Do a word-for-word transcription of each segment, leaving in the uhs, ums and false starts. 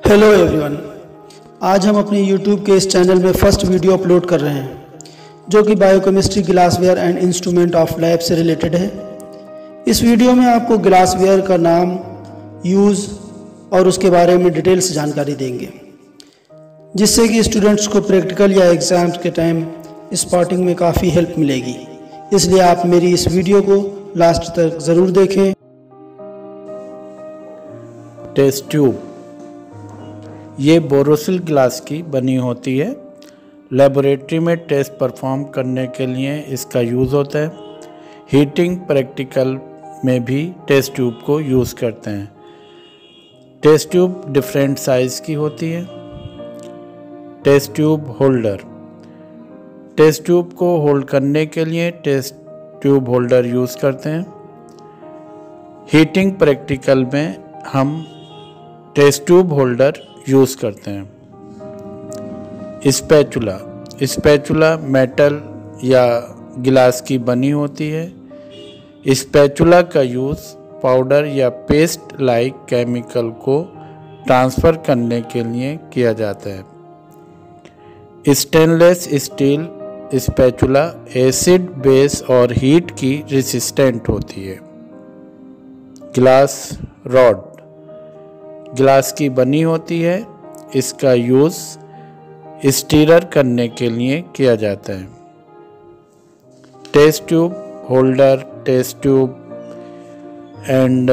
Hello everyone, आज हम अपने यूट्यूब के इस चैनल में फर्स्ट वीडियो अपलोड कर रहे हैं जो कि biochemistry glassware and instrument of lab से रिलेटेड है। इस वीडियो में आपको ग्लासवेयर का नाम, यूज़ और उसके बारे में डिटेल से जानकारी देंगे, जिससे कि स्टूडेंट्स को प्रैक्टिकल या एग्ज़ाम्स के टाइम स्पॉटिंग में काफ़ी हेल्प मिलेगी। इसलिए आप मेरी इस वीडियो को लास्ट तक ज़रूर देखें। टेस्ट ट्यूब ये बोरोसिल ग्लास की बनी होती है। लेबोरेटरी में टेस्ट परफॉर्म करने के लिए इसका यूज़ होता है। हीटिंग प्रैक्टिकल में भी टेस्ट ट्यूब को यूज़ करते हैं। टेस्ट ट्यूब डिफरेंट साइज़ की होती है। Test tube holder, test tube को होल्ड करने के लिए टेस्ट ट्यूब होल्डर यूज़ करते हैं। हीटिंग प्रैक्टिकल में हम टेस्ट ट्यूब होल्डर यूज़ करते हैं। स्पैचुला, स्पैचुला मेटल या गिलास की बनी होती है। स्पैचुला का यूज़ पाउडर या पेस्ट लाइक केमिकल को ट्रांसफ़र करने के लिए किया जाता है। Stainless steel spatula acid, base और हीट की रेसिस्टेंट होती है। ग्लास रॉड, ग्लास की बनी होती है। इसका यूज़ स्टीरर करने के लिए किया जाता है। Test tube holder, test tube and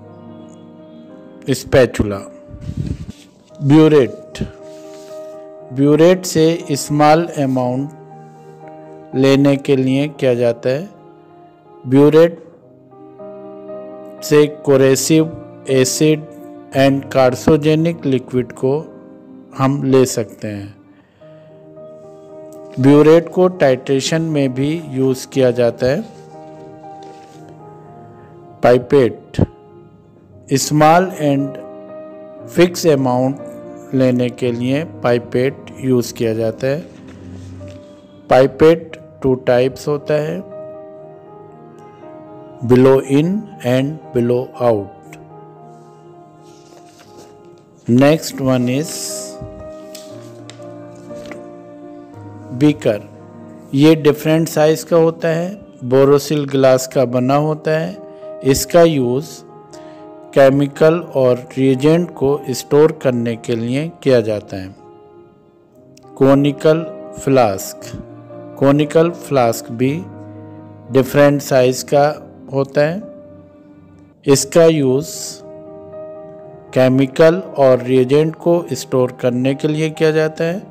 spatula. Burette, burette से स्मॉल अमाउंट लेने के लिए किया जाता है। ब्यूरेट से corrosive acid and carcinogenic liquid को हम ले सकते हैं। ब्यूरेट को टाइट्रेशन में भी यूज़ किया जाता है। Pipette, small and fix amount लेने के लिए पाइपेट यूज़ किया जाता है। पाइपेट टू टाइप्स होता है, blow in and blow out. Next one is beaker. ये डिफरेंट साइज का होता है, बोरोसिल ग्लास का बना होता है। इसका यूज़ केमिकल और रिएजेंट को स्टोर करने के लिए किया जाता है। कोनिकल फ्लास्क, कोनिकल फ्लास्क भी डिफरेंट साइज का होता है। इसका यूज़ केमिकल और रिएजेंट को स्टोर करने के लिए किया जाता है।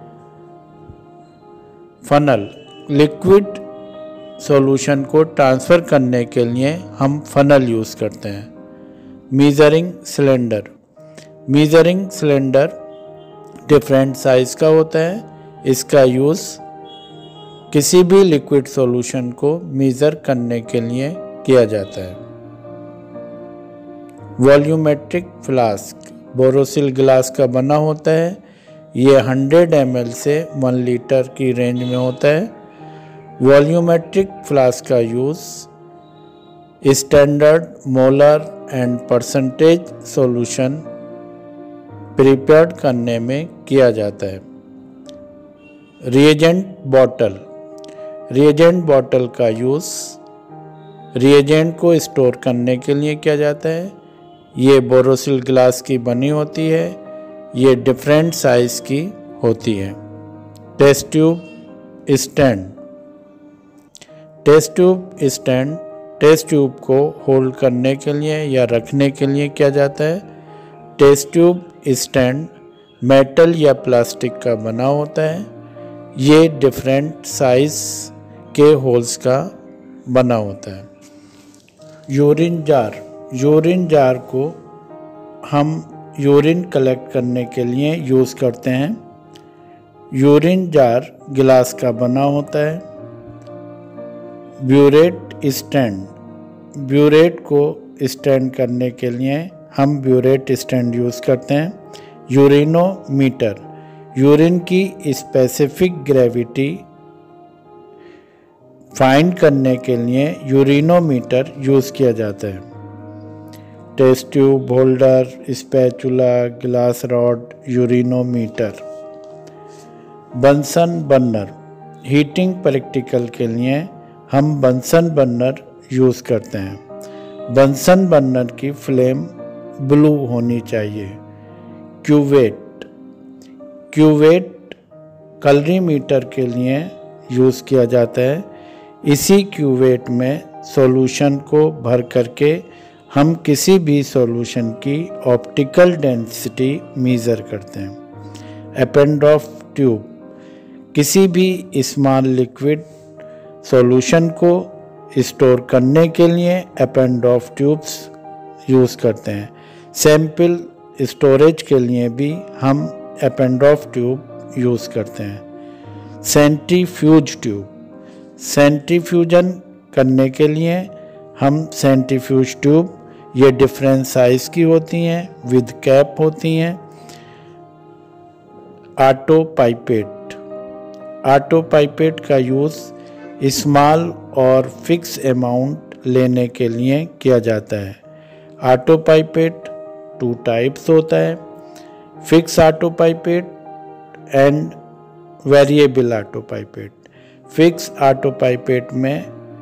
फनल, लिक्विड सॉल्यूशन को ट्रांसफ़र करने के लिए हम फनल यूज़ करते हैं। Measuring cylinder, measuring cylinder different size का होता है। इसका यूज़ किसी भी लिक्विड सॉल्यूशन को मीज़र करने के लिए किया जाता है। वॉल्यूमेट्रिक फ्लास्क बोरोसिल ग्लास का बना होता है। ये हंड्रेड एम एल से वन लीटर की रेंज में होता है। वॉल्यूमेट्रिक फ्लास्क का use standard molar and percentage solution prepare करने में किया जाता है। रिएजेंट बॉटल, रिएजेंट बॉटल का यूज़ रिएजेंट को स्टोर करने के लिए किया जाता है। ये बोरोसिल ग्लास की बनी होती है। ये डिफरेंट साइज़ की होती है। Test tube stand, test tube stand test tube को होल्ड करने के लिए या रखने के लिए किया जाता है। टेस्ट ट्यूब स्टैंड मेटल या प्लास्टिक का बना होता है। ये डिफरेंट साइज़ के होल्स का बना होता है। यूरिन जार, यूरिन जार को हम यूरिन कलेक्ट करने के लिए यूज़ करते हैं। यूरिन जार गिलास का बना होता है। ब्यूरेट स्टैंड, ब्यूरेट को स्टैंड करने के लिए हम ब्यूरेट स्टैंड यूज़ करते हैं। यूरिनोमीटर, यूरिन की स्पेसिफिक ग्रेविटी फाइंड करने के लिए यूरिनोमीटर यूज़ किया जाता है। Test tube, holder, spatula, glass rod, urinometer. Bunsen burner, heating practical के लिए हम बंसन बर्नर यूज़ करते हैं। बंसन बर्नर की फ्लेम ब्लू होनी चाहिए। क्यूवेट, क्यूवेट कैलोरीमीटर के लिए यूज़ किया जाता है। इसी क्यूवेट में सॉल्यूशन को भर करके हम किसी भी सॉल्यूशन की ऑप्टिकल डेंसिटी मेज़र करते हैं। एपेंडॉफ ट्यूब, किसी भी स्मॉल लिक्विड सॉल्यूशन को स्टोर करने के लिए एपेंडॉफ ट्यूब्स यूज़ करते हैं। सैंपल स्टोरेज के लिए भी हम एपेंडॉफ ट्यूब यूज़ करते हैं। सेंट्रीफ्यूज ट्यूब, सेंट्रीफ्यूजन करने के लिए हम सेंट्रीफ्यूज ट्यूब, ये डिफरेंट साइज़ की होती हैं, विद कैप होती हैं। ऑटो पाइपेट, ऑटो पाइपेट का यूज़ स्मॉल और फिक्स अमाउंट लेने के लिए किया जाता है। ऑटो पाइपेट टू टाइप्स होता है, fix auto pipette and variable auto pipette. Fix auto pipette में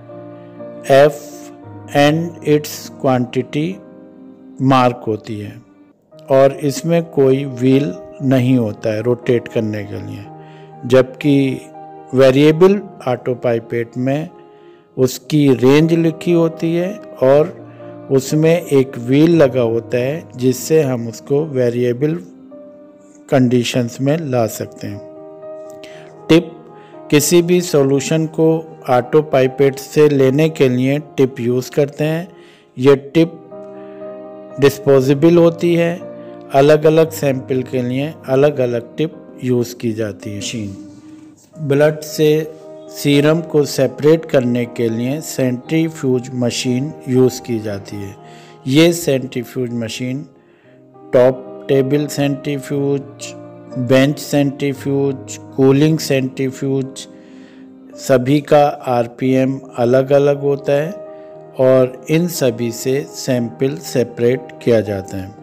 F and its quantity mark होती है और इसमें कोई व्हील नहीं होता है रोटेट करने के लिए, जबकि वेरिएबल ऑटो पाइपेट में उसकी रेंज लिखी होती है और उसमें एक व्हील लगा होता है जिससे हम उसको वेरिएबल कंडीशंस में ला सकते हैं। टिप, किसी भी सॉल्यूशन को ऑटो पाइपेट से लेने के लिए टिप यूज़ करते हैं। ये टिप डिस्पोजेबल होती है, अलग अलग सैंपल के लिए अलग अलग टिप यूज़ की जाती है। मशीन, ब्लड से सीरम को सेपरेट करने के लिए सेंट्रीफ्यूज मशीन यूज़ की जाती है। ये centrifuge machine top table centrifuge, bench centrifuge, cooling centrifuge, सभी का आरपीएम अलग अलग होता है और इन सभी से सैंपल सेपरेट किया जाता है।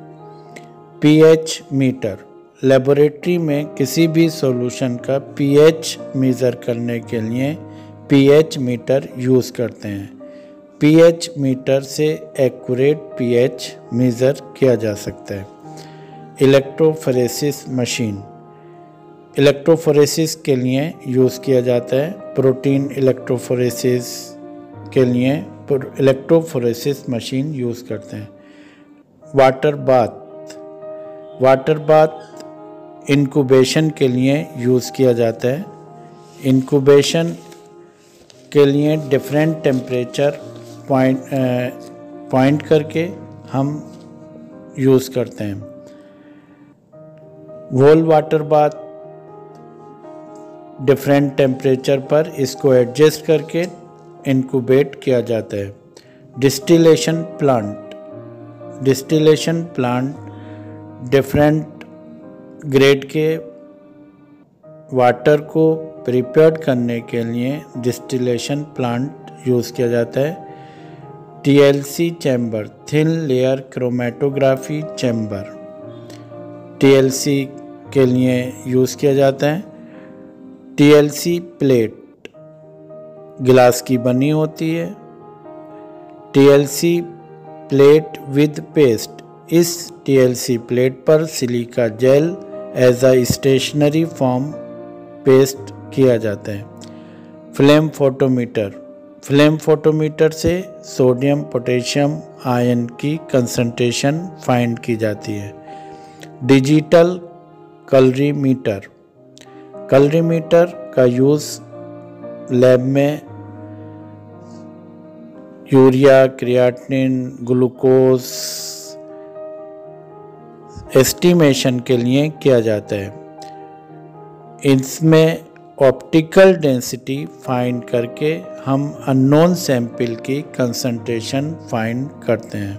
पीएच मीटर, लेबोरेटरी में किसी भी सॉल्यूशन का पीएच मेज़र करने के लिए पीएच मीटर यूज़ करते हैं। पीएच मीटर से एक्यूरेट पीएच मेज़र किया जा सकता है। इलेक्ट्रोफोरेसिस मशीन, इलेक्ट्रोफोरेसिस के लिए यूज़ किया जाता है। प्रोटीन इलेक्ट्रोफोरेसिस के लिए इलेक्ट्रोफोरेसिस मशीन यूज़ करते हैं। Water bath, water bath incubation के लिए यूज़ किया जाता है। इंक्यूबेशन के लिए डिफरेंट टेम्परेचर पॉइंट पॉइंट करके हम यूज़ करते हैं। वोल वाटर बाथ, डिफरेंट टेम्परेचर पर इसको एडजस्ट करके इंक्यूबेट किया जाता है। Distillation plant, distillation plant different grade के वाटर को प्रिपेयर करने के लिए डिस्टिलेशन प्लांट यूज़ किया जाता है। TLC chamber, thin layer chromatography chamber, TLC के लिए यूज़ किया जाता है। टीएलसी प्लेट गिलास की बनी होती है। टीएलसी प्लेट विद पेस्ट, इस टीएलसी प्लेट पर silica gel as a stationary form paste किया जाता है। फ्लेम फोटोमीटर, फ्लेम फोटोमीटर से सोडियम पोटेशियम आयन की कंसंट्रेशन फाइंड की जाती है। डिजिटल कैलोरीमीटर, कैलोरीमीटर का यूज़ लैब में यूरिया, क्रिएटिनिन, ग्लूकोज एस्टिमेशन के लिए किया जाता है। इसमें ऑप्टिकल डेंसिटी फाइंड करके हम अननोन सैंपल की कंसंट्रेशन फाइंड करते हैं।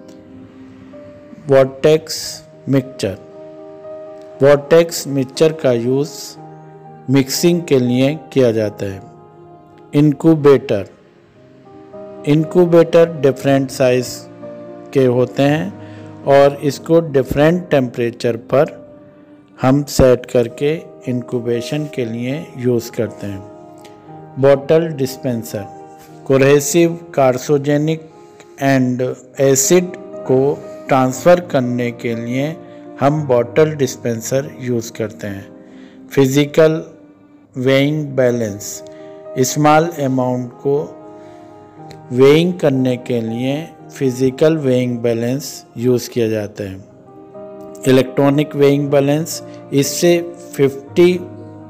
वॉर्टेक्स मिक्सचर, वॉर्टेक्स मिक्सचर का यूज़ मिक्सिंग के लिए किया जाता है। इंक्यूबेटर, इंक्यूबेटर डिफरेंट साइज के होते हैं और इसको डिफरेंट टेम्परेचर पर हम सेट करके इंक्यूबेशन के लिए यूज़ करते हैं। Bottle dispenser corrosive, carcinogenic and acid को ट्रांसफ़र करने के लिए हम बॉटल डिस्पेंसर यूज़ करते हैं। Physical weighing balance small amount को वेइंग करने के लिए फिज़िकल वेइंग बैलेंस यूज़ किया जाता है। इलेक्ट्रॉनिक वेइंग बैलेंस, इससे पचास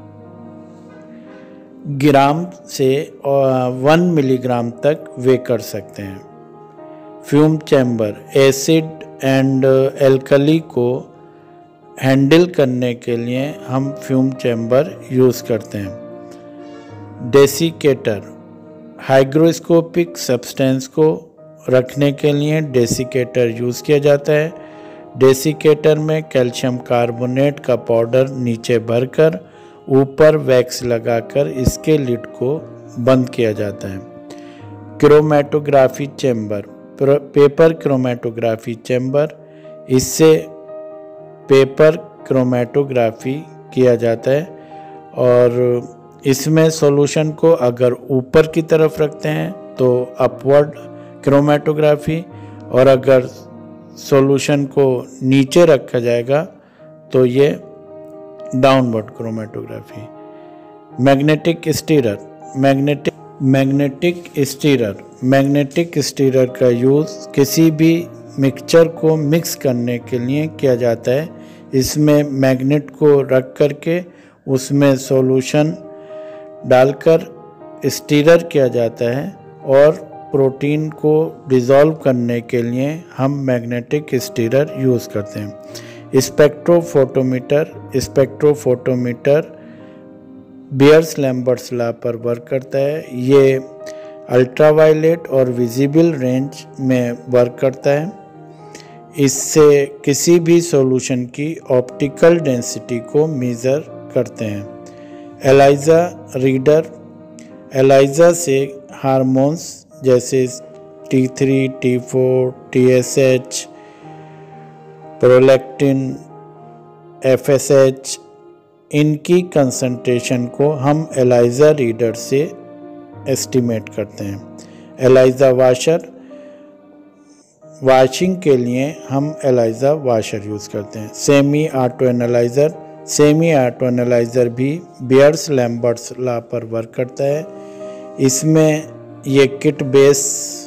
ग्राम से वन मिलीग्राम तक वे कर सकते हैं। Fume chamber acid and alkali को हैंडल करने के लिए हम फ्यूम चैम्बर यूज़ करते हैं। डेसिकेटर हाइग्रोस्कोपिक सब्सटेंस को रखने के लिए डेसिकेटर यूज़ किया जाता है। डेसिकेटर में कैल्शियम कार्बोनेट का पाउडर नीचे भरकर ऊपर वैक्स लगाकर इसके लिड को बंद किया जाता है। Chromatography chamber paper chromatography chamber, इससे पेपर क्रोमेटोग्राफी किया जाता है और इसमें सॉल्यूशन को अगर ऊपर की तरफ रखते हैं तो अपवर्ड क्रोमेटोग्राफी और अगर सॉल्यूशन को नीचे रखा जाएगा तो ये downward chromatography. Magnetic stirrer magnetic magnetic stirrer magnetic stirrer का यूज़ किसी भी मिक्सचर को मिक्स करने के लिए किया जाता है। इसमें मैग्नेट को रख करके उसमें सॉल्यूशन डालकर स्टीरर किया जाता है और प्रोटीन को डिज़ोल्व करने के लिए हम मैग्नेटिक स्टीरर यूज़ करते हैं। Spectrophotometer spectrophotometer Beer's Lambert's law पर वर्क करता है। ये अल्ट्रावायलेट और विजिबल रेंज में वर्क करता है। इससे किसी भी सॉल्यूशन की ऑप्टिकल डेंसिटी को मेज़र करते हैं। एलाइजा रीडर एलाइजा से हार्मोन्स जैसे T three, T four, T S H, prolactin, F S H, इनकी कंसंट्रेशन को हम एलाइजा रीडर से एस्टिमेट करते हैं। एलाइजा वाशर वॉशिंग के लिए हम एलाइजा वाशर यूज़ करते हैं। Semi auto analyser semi auto analyser भी बियर्स लैम्बर्ट्स लॉ पर वर्क करता है। इसमें ये किट बेस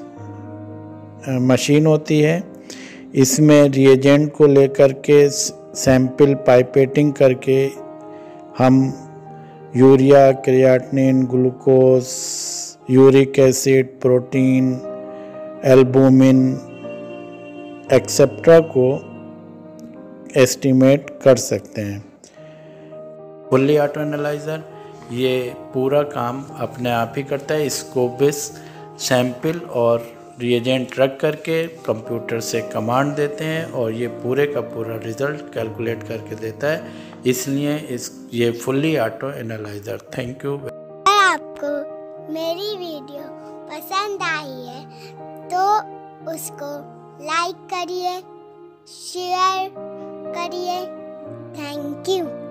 मशीन होती है। इसमें रिएजेंट को लेकर के सैंपल पाइपेटिंग करके हम urea, creatinine, glucose, uric acid, protein, albumin etcetera को एस्टिमेट कर सकते हैं। फुल्ली ऑटो एनालाइज़र ये पूरा काम अपने आप ही करता है। इसको बस सैंपल और रिएजेंट रख करके कंप्यूटर से कमांड देते हैं और ये पूरे का पूरा रिज़ल्ट कैलकुलेट करके देता है। इसलिए इस ये fully auto analyser. Thank you. अगर आपको मेरी वीडियो पसंद आई है तो उसको लाइक करिए, शेयर करिए। Thank you.